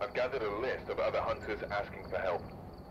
I've gathered a list of other hunters asking for help.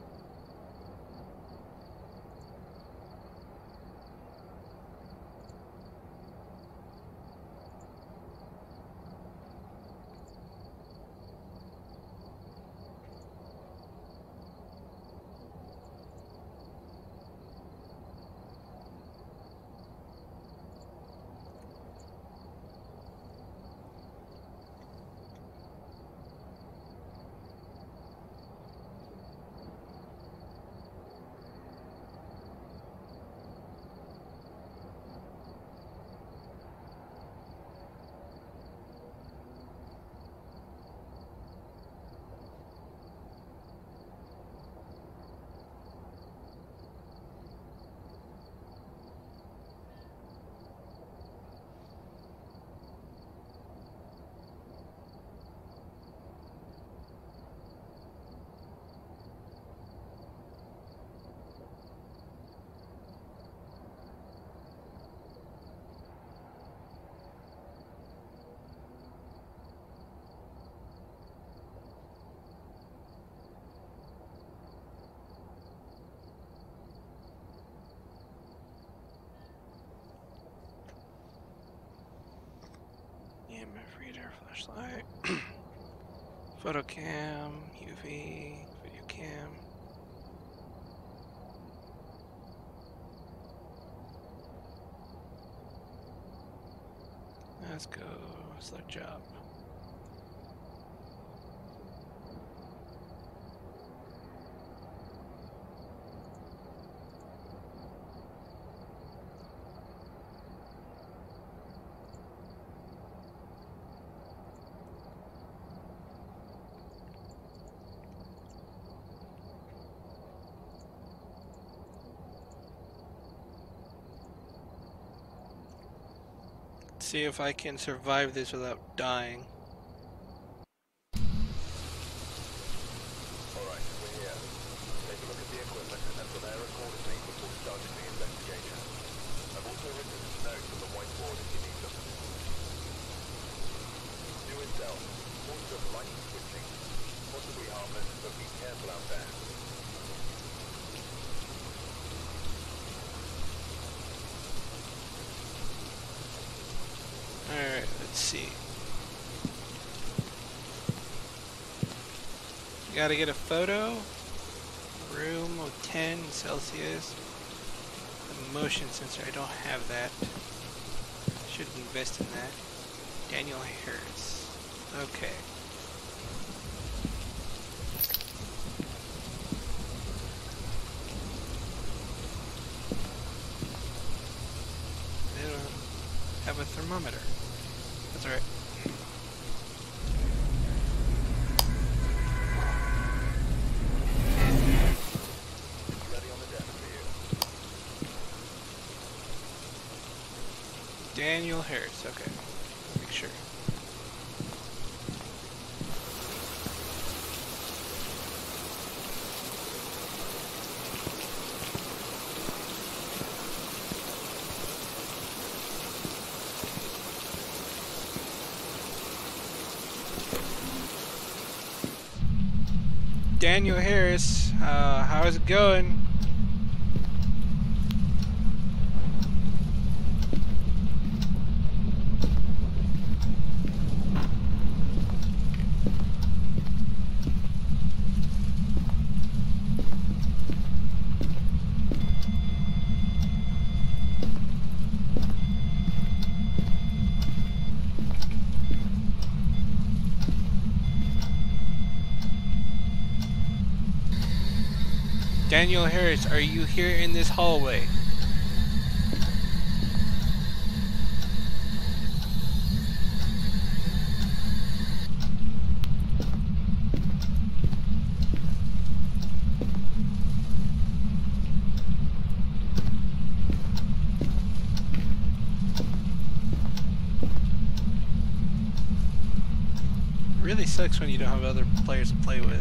EMF reader, flashlight, photo cam, UV, video cam. Let's go, select job. See if I can survive this without dying. Alright, we're here. Take a look at the equipment and prepare accordingly before starting the investigation. I've also written some notes on the whiteboard if you need them. New intel. Reports of light switching. Possibly harmless, but be careful out there. Alright, let's see. Gotta get a photo. Room 10 Celsius. The motion sensor, I don't have that. Should invest in that. Daniel Harris. Okay. They don't have a thermometer. That's alright. Ready on the desk for you. Daniel Harris, okay. Make sure. Daniel Harris, how's it going? Daniel Harris, are you here in this hallway? It really sucks when you don't have other players to play with.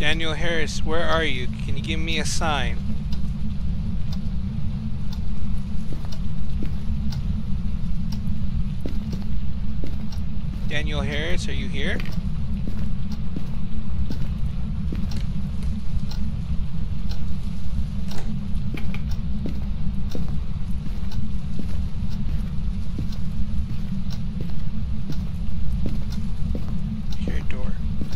Daniel Harris, where are you? Can you give me a sign? Daniel Harris, are you here? Your door.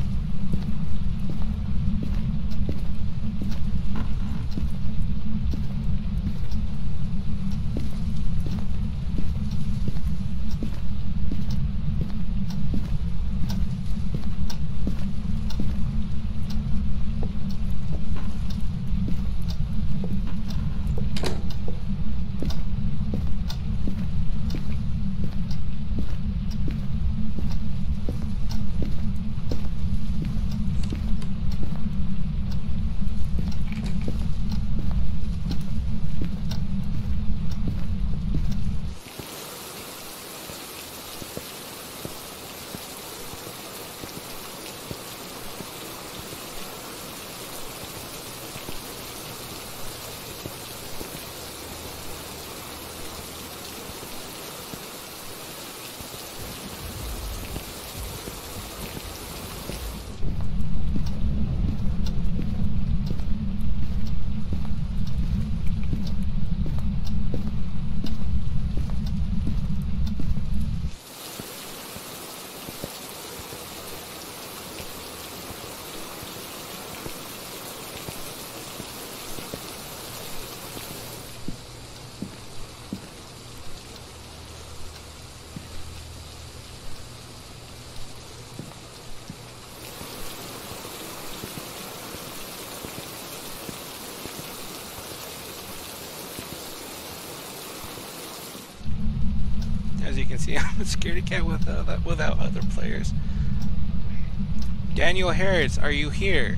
As you can see, I'm a scaredy cat without other players. Daniel Harris, are you here?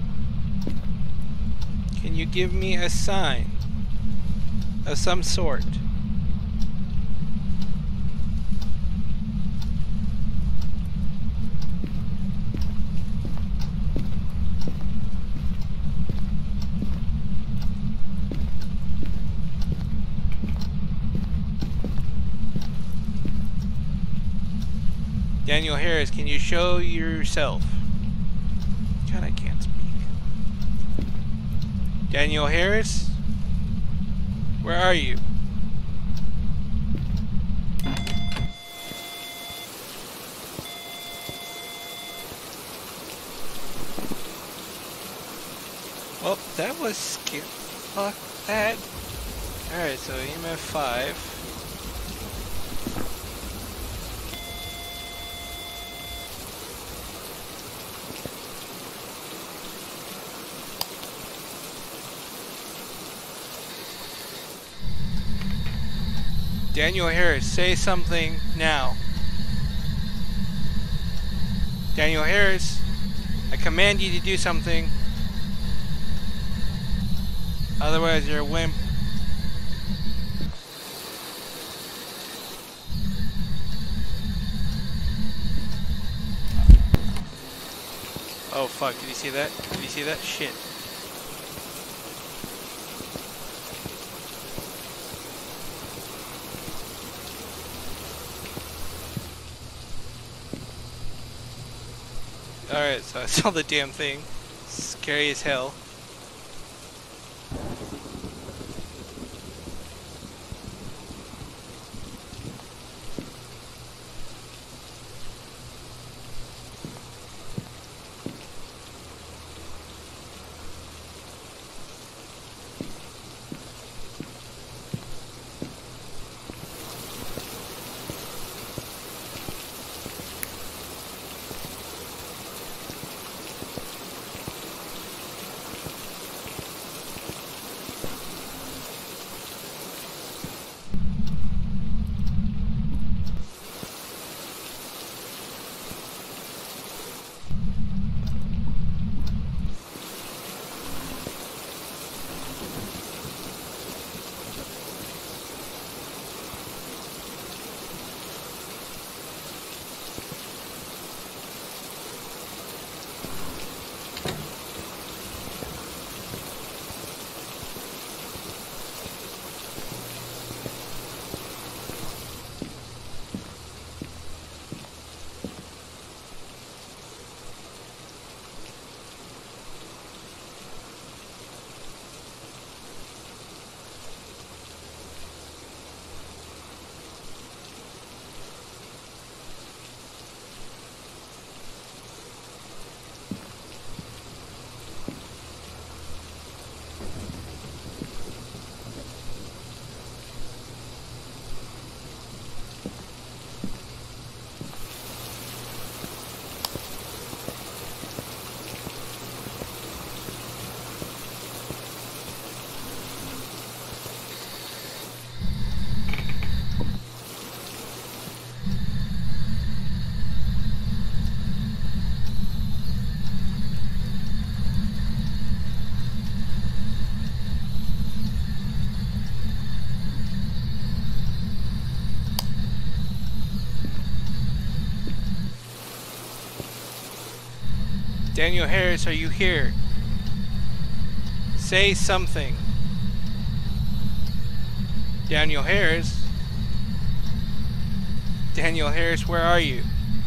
Can you give me a sign of some sort? Daniel Harris, can you show yourself? God, I can't speak. Daniel Harris? Where are you? Well, that was scary. Fuck that. Alright, so EMF 5. Daniel Harris, say something now. Daniel Harris, I command you to do something. Otherwise, you're a wimp. Oh fuck, did you see that? Did you see that? Shit. Alright, so I saw the damn thing. Scary as hell. Daniel Harris, are you here? Say something. Daniel Harris? Daniel Harris, where are you?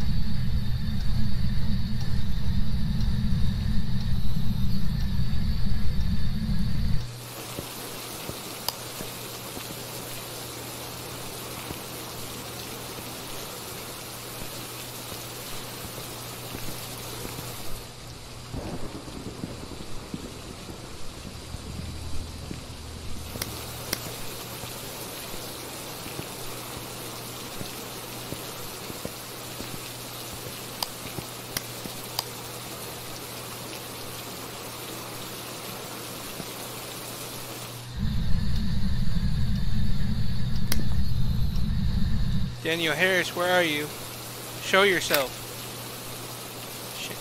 Daniel Harris, where are you? Show yourself. Shit.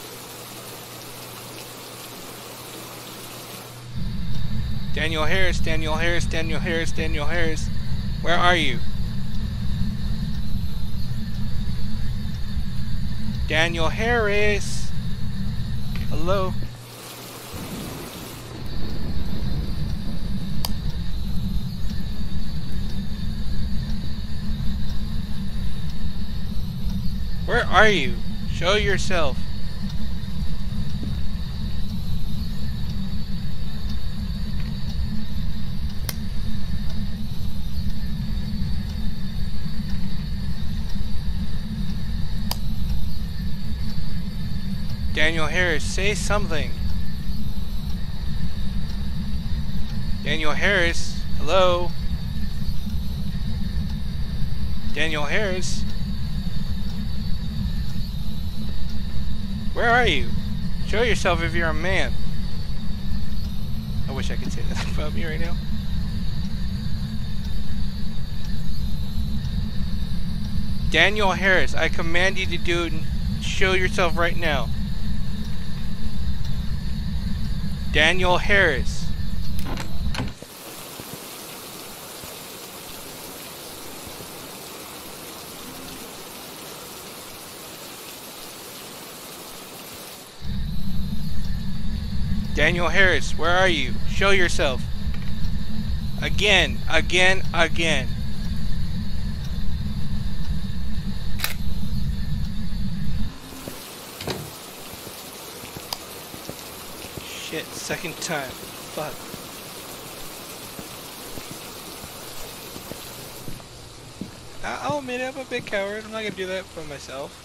Daniel Harris, Daniel Harris, Daniel Harris, Daniel Harris. Where are you? Daniel Harris. Hello? Where are you? Show yourself. Daniel Harris, say something. Daniel Harris, hello? Daniel Harris? Where are you? Show yourself if you're a man. I wish I could say that about me right now. Daniel Harris, I command you to do it. Show yourself right now. Daniel Harris. Daniel Harris, where are you? Show yourself. Again, again, again. Shit, second time. Fuck. I'll admit it, I'm a big coward. I'm not gonna do that for myself.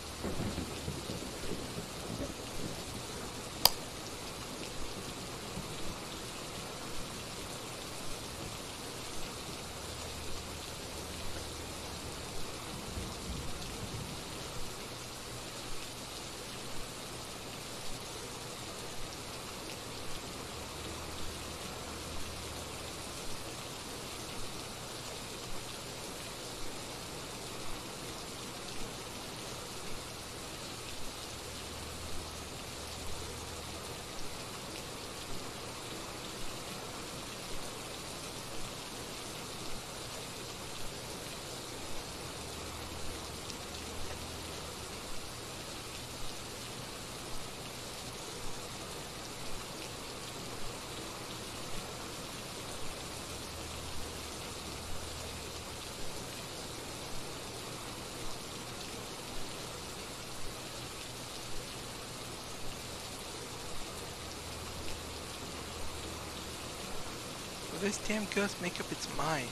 Will this damn ghost make up its mind?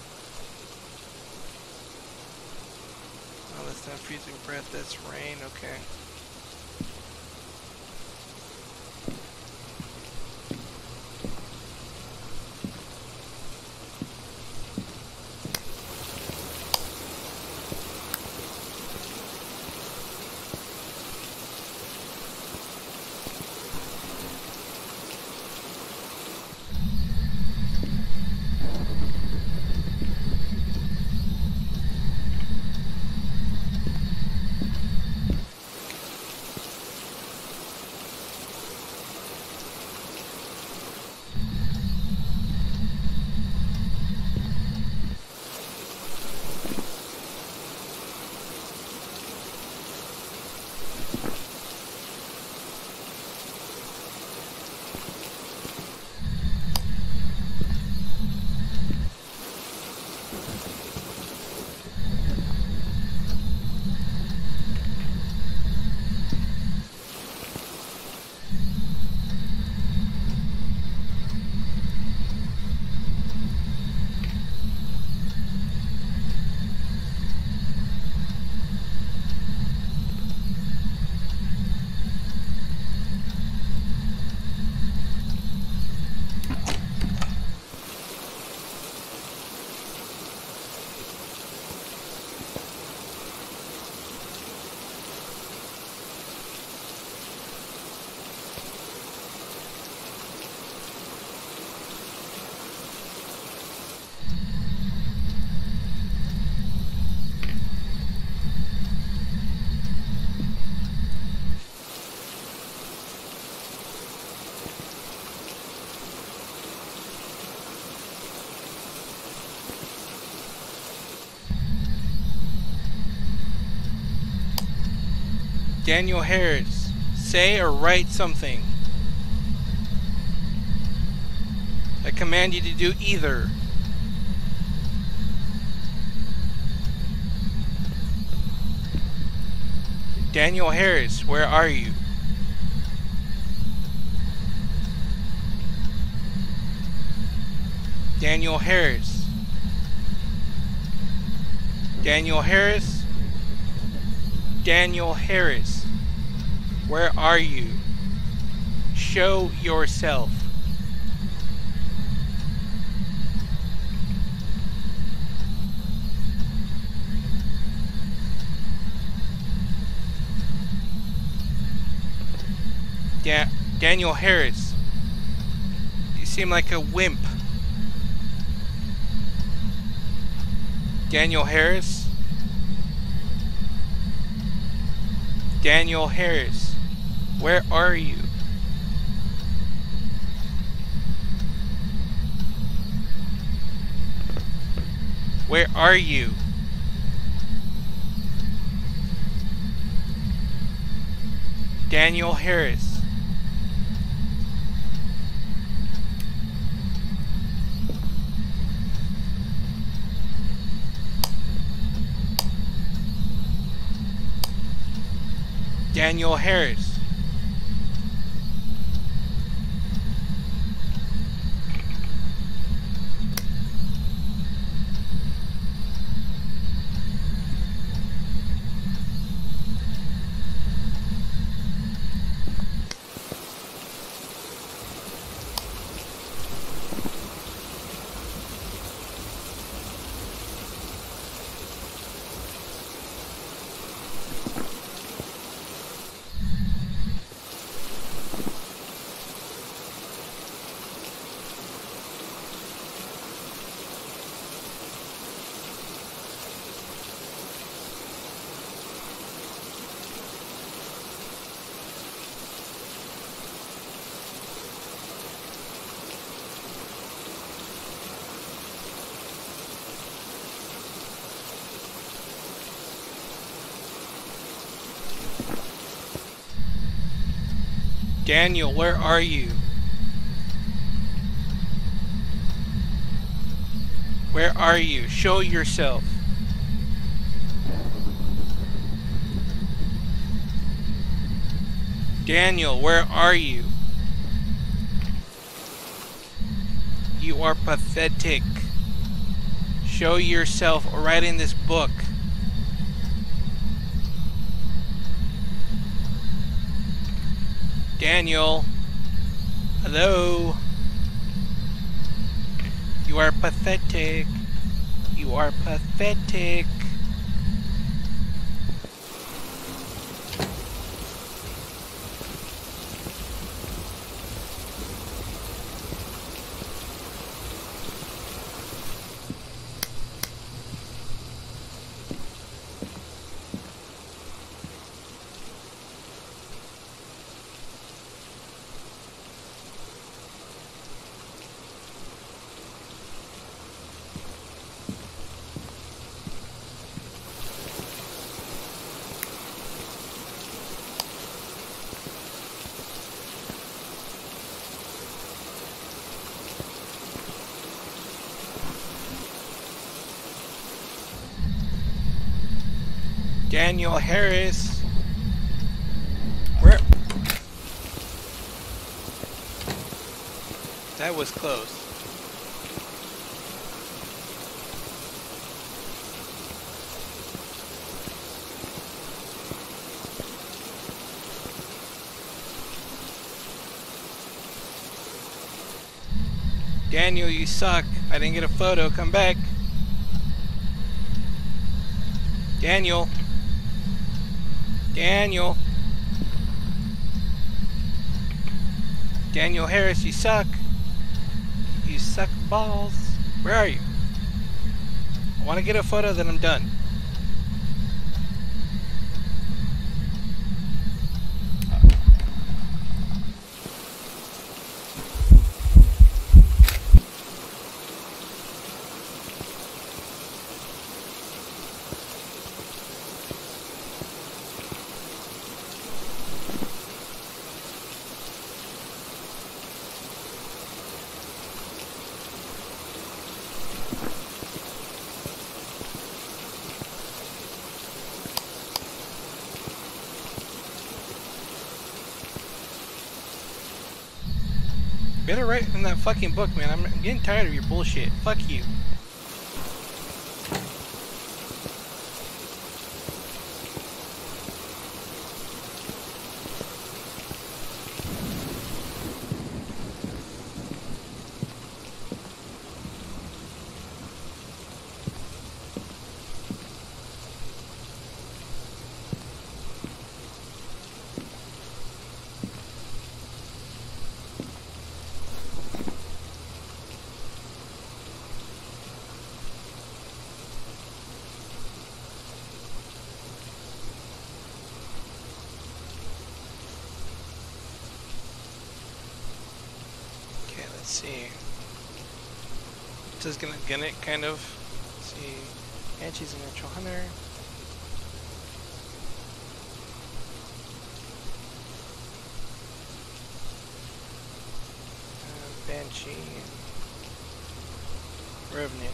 Oh, that's not freezing breath, that's rain, okay. Daniel Harris, say or write something. I command you to do either. Daniel Harris, where are you? Daniel Harris. Daniel Harris. Daniel Harris, where are you? Show yourself. Daniel Harris, you seem like a wimp. Daniel Harris. Daniel Harris, where are you? Where are you? Daniel Harris. Daniel Harris. Daniel, where are you? Where are you? Show yourself. Daniel, where are you? You are pathetic. Show yourself right in this book. Daniel, hello? You are pathetic. You are pathetic. Daniel Harris. Where? That was close. Daniel, you suck. I didn't get a photo. Come back. Daniel. Daniel. Daniel Harris, you suck. You suck balls. Where are you? I want to get a photo, then I'm done. better write in that fucking book, man. I'm getting tired of your bullshit. Fuck you. Let's see. Just gonna gun it, kind of. Let's see. Banshee's a natural hunter. Banshee. Revenant.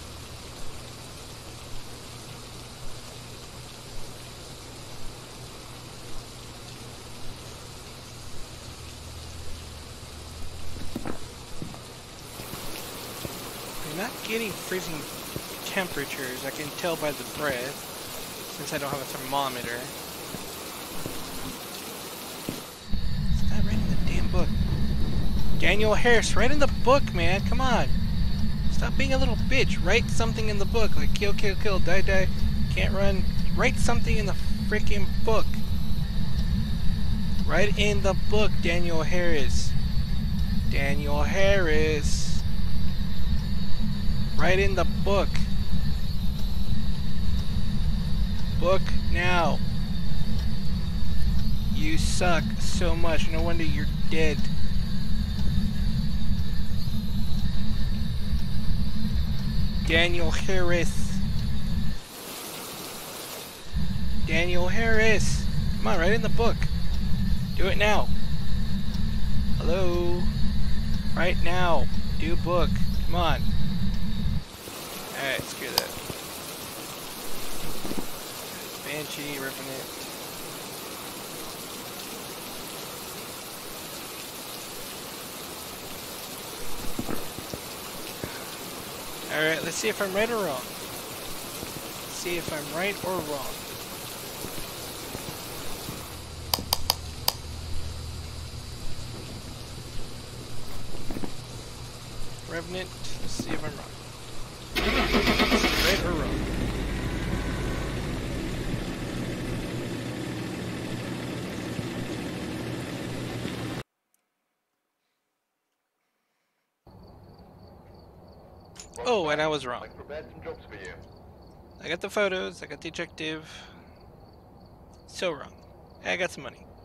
Not getting freezing temperatures, I can tell by the breath, since I don't have a thermometer. It's not right in the damn book. Daniel Harris, write in the book, man, come on. Stop being a little bitch, write something in the book, like kill, kill, kill, die, die, can't run. Write something in the freaking book. Write in the book, Daniel Harris. Daniel Harris. Right in the book. Book now. You suck so much. No wonder you're dead. Daniel Harris. Daniel Harris. Come on, right in the book. Do it now. Hello. Right now. Do book. Come on. Alright, screw that. Banshee, Revenant. Alright, let's see if I'm right or wrong. Let's see if I'm right or wrong. Revenant, let's see if I'm wrong. Right or wrong? Oh, and I was wrong. I've prepared some jobs for you. I got the photos, I got the objective. So wrong. I got some money.